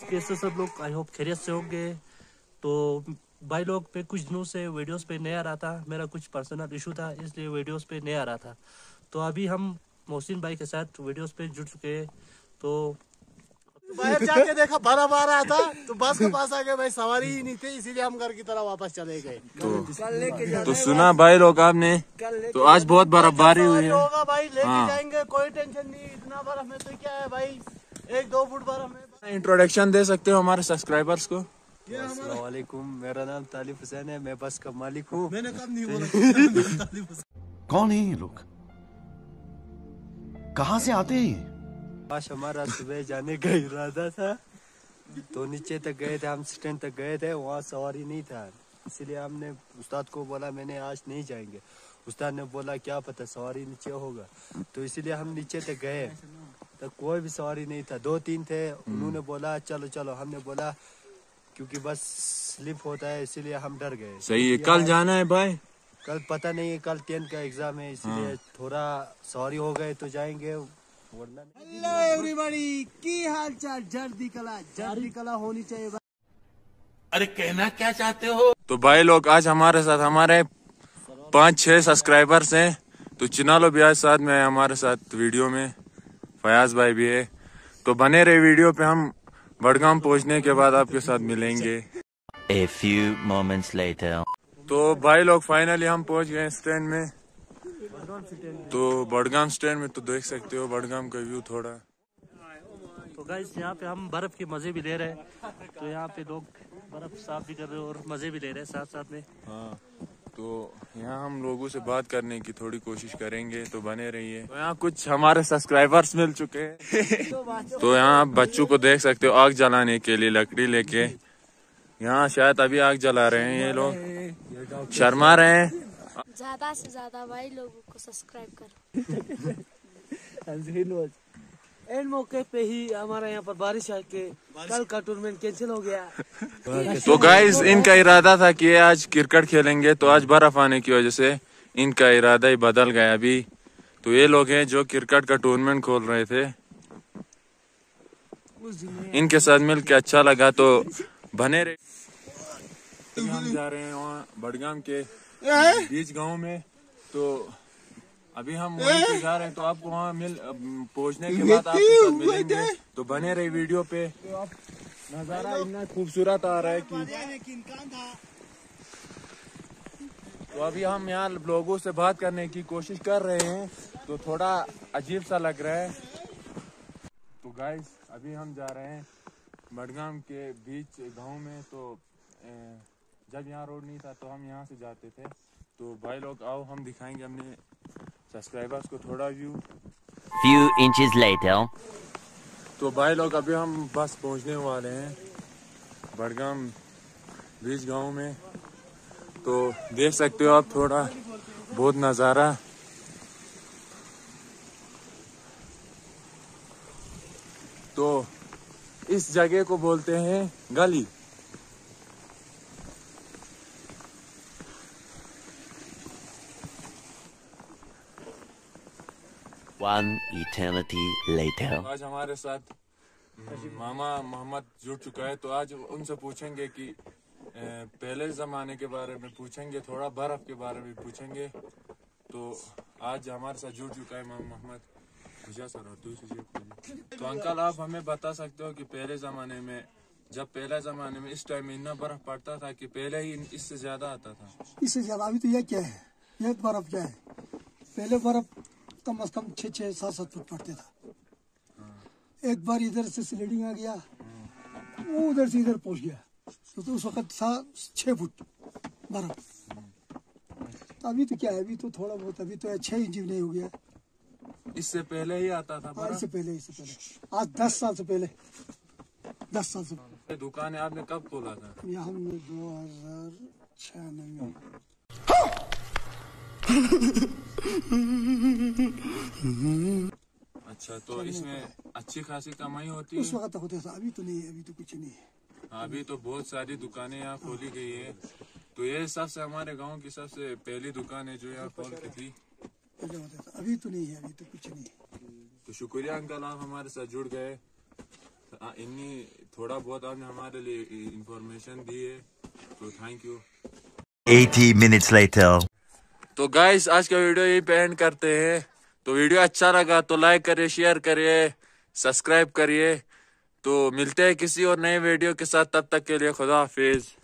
कैसे सब लोग, आई होप खैरियत से होंगे। तो भाई लोग, मैं कुछ दिनों से वीडियोस पे नहीं आ रहा था, मेरा कुछ पर्सनल इशू था, इसलिए वीडियोस पे नहीं आ रहा था। तो अभी हम मोहसिन भाई के साथ वीडियोस पे जुड़ चुके हैं। तो बाहर जाके देखा बर्फ आ रहा था, तो बस के पास आ गए भाई, सवारी ही नहीं थी, इसीलिए हम घर की तरफ वापस चले गए। तो सुना भाई लोग आपने, तो आज बहुत बर्फबारी हुई है। होगा भाई, लेके जाएंगे, कोई टेंशन नहीं। इतना बर्फ में तो क्या है भाई, 1-2 फुट बर्फ में। इंट्रोडक्शन दे सकते हो हमारे सब्सक्राइबर्स को? अस्सलामुअलैकुम, मेरा नाम तालिब हुसैन है, मैं बस का मालिक हूँ। मैंने कब नहीं बोला। कौन है ये लोग, कहाँ से आते हैं? आज हमारा सुबह जाने का इरादा था, तो नीचे तक गए थे, हम स्टैंड तक गए थे, वहाँ सवारी नहीं था, इसलिए हमने उस्ताद को बोला मैंने आज नहीं जाएंगे। उस्ताद ने बोला क्या पता सवारी नीचे होगा, तो इसलिए हम नीचे तक गए, तो कोई भी सवारी नहीं था, 2-3 थे। उन्होंने बोला चलो चलो, हमने बोला क्योंकि बस स्लिप होता है, इसीलिए हम डर गए। सही है, कल जाना है भाई? कल पता नहीं है, कल 10 का एग्जाम है, इसलिए थोड़ा सॉरी हो गए तो जाएंगे, वरना नहीं। हेलो एवरीबॉडी, की हाल चाल? जल्दी कला होनी चाहिए। अरे कहना क्या चाहते हो? तो भाई लोग, आज हमारे साथ हमारे 5-6 सब्सक्राइबर्स हैं। तो चिनालो भी आज साथ में है हमारे साथ वीडियो में, फयाज भाई भी है। तो बने रहे वीडियो पे, हम बड़गाम पहुंचने के बाद आपके साथ मिलेंगे। A few moments later. तो भाई लोग, फाइनली हम पहुंच गए स्टैंड में। तो बड़गाम स्टैंड में तो देख सकते हो बड़गाम का व्यू थोड़ा। तो गाइस, यहाँ पे हम बर्फ के मजे भी ले रहे हैं। तो यहाँ पे लोग बर्फ साफ भी कर रहे हैं और मजे भी ले रहे हैं साथ साथ में। हाँ, तो यहाँ हम लोगों से बात करने की थोड़ी कोशिश करेंगे, तो बने रहिए। तो यहाँ कुछ हमारे सब्सक्राइबर्स मिल चुके हैं। तो यहाँ आप बच्चों को देख सकते हो आग जलाने के लिए लकड़ी लेके। यहाँ शायद अभी आग जला रहे हैं ये लोग, शर्मा रहे हैं। ज्यादा से ज्यादा भाई लोगों को सब्सक्राइब करो। एंड मौके पे ही हमारा यहाँ पर बारिश आके कल का टूर्नामेंट कैंसिल हो गया। तो गाइस, इनका इरादा था कि आज क्रिकेट खेलेंगे, तो आज बर्फ आने की वजह से इनका इरादा ही बदल गया अभी। तो ये लोग हैं जो क्रिकेट का टूर्नामेंट खोल रहे थे, इनके साथ मिलकर अच्छा लगा, तो बने रहे। हम जा रहे हैं वहाँ बड़गाम के बीच गांव में। तो अभी हम वहीं पे जा रहे हैं, तो आपको वहाँ पहुँचने के बाद आपके साथ मिलेंगे। तो बने रहे वीडियो पे। नजारा इतना खूबसूरत आ रहा है कि तो अभी हम यहाँ लोगों से बात करने की कोशिश कर रहे हैं, तो थोड़ा अजीब सा लग रहा है। तो गाइस, अभी हम जा रहे हैं बड़गाम के बीच गांव में। तो जब यहाँ रोड नहीं था तो हम यहाँ से जाते थे। तो भाई लोग, आओ हम दिखाएंगे अपने सब्सक्राइबर्स को थोड़ा व्यू। Few inches later. तो भाई लोग, अभी हम बस पहुँचने वाले हैं बड़गाम बीच गांव में। तो देख सकते हो आप थोड़ा बहुत नज़ारा। तो इस जगह को बोलते हैं गली। One eternity later. आज हमारे साथ मामा मोहम्मद जुड़ चुका है। तो आज उनसे पूछेंगे कि पहले ज़माने के बारे में पूछेंगे, थोड़ा बर्फ़ के बारे में पूछेंगे। तो आज हमारे साथ जुड़ चुका है मामा मोहम्मद। तो अंकल, आप हमें बता सकते हो कि पहले ज़माने में, जब पहले ज़माने में इस टाइम में इतना बर्फ़ पड़ता था कि पहले ही इससे ज़्यादा आता था? इससे ज्यादा अभी तो यह क्या है, यह बर्फ क्या है। पहले बर्फ कम से कम 6-7 फुट पड़ते था। एक बार इधर से स्लाइडिंग आ गया, वो उधर से इधर पहुंच गया, तो उस वक्त था 6 फुट बर्फ। अभी तो क्या है, अभी तो थोड़ा बहुत, अभी तो 6 इंच नहीं हो गया। इससे पहले ही आता था बर्फ? इससे पहले आज 10 साल से पहले, 10 साल से। दुकान आपने कब खोला था? यह हमने 2006 में। अच्छा, तो इसमें अच्छी खासी कमाई होती है? उस वक्त होता था, अभी तो नहीं है, अभी तो कुछ नहीं है। अभी तो बहुत सारी दुकानें यहाँ खोली गई है। तो ये सबसे हमारे गांव की सबसे पहली दुकान है जो यहाँ खोल की थी। अभी तो नहीं है, अभी तो कुछ नहीं है। तो शुक्रिया अंकल, आप हमारे साथ जुड़ गए। इन्हीं थोड़ा बहुत आपने हमारे लिए इंफॉर्मेशन दी है, तो थैंक यू। 80 minutes later. तो गाइस आज का वीडियो यही पे एंड करते हैं। तो वीडियो अच्छा लगा तो लाइक करिए, शेयर करिए, सब्सक्राइब करिए। तो मिलते हैं किसी और नए वीडियो के साथ, तब तक के लिए खुदा हाफिज।